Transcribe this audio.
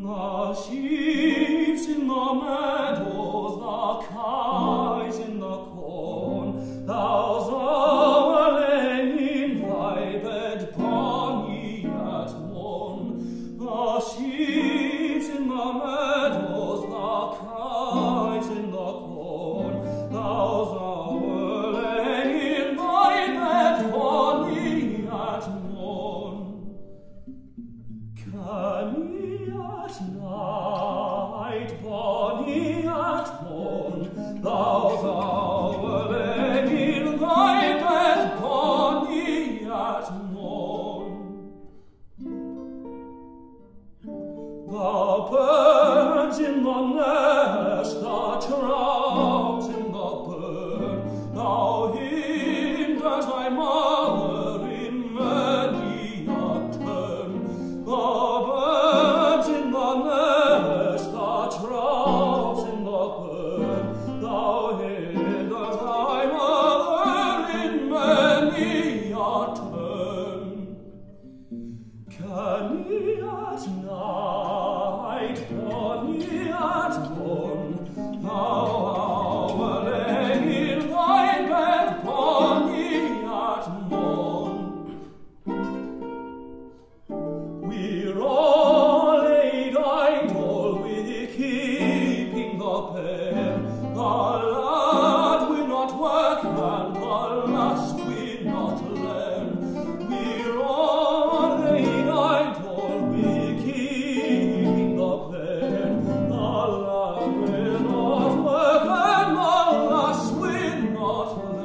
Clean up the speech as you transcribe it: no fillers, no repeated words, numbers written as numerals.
The sheep's in the meadows, the kye's in the corn, thou's laying in thy bed, bonny at morn. The sheep's in the meadows, the kye's in the corn, thou's laying in thy bed, bonny at morn. Canny at night, bonny at morn, thou's laying in thy bed, bonny at morn. The birds in the nest, the trouts in the burn, thou hinders thy mother in many a turn. The birds in the nest, the trouts in the burn, thou hinders thy mother in many a turn. Canny at night, bonny at morn, thou laying in thy bed, bonny at morn. We're all laid idle with keeping the pen. The lad will not work and the lass will not learn. We're all laid idle with keeping the pen. The lad will not work and the lass will not learn.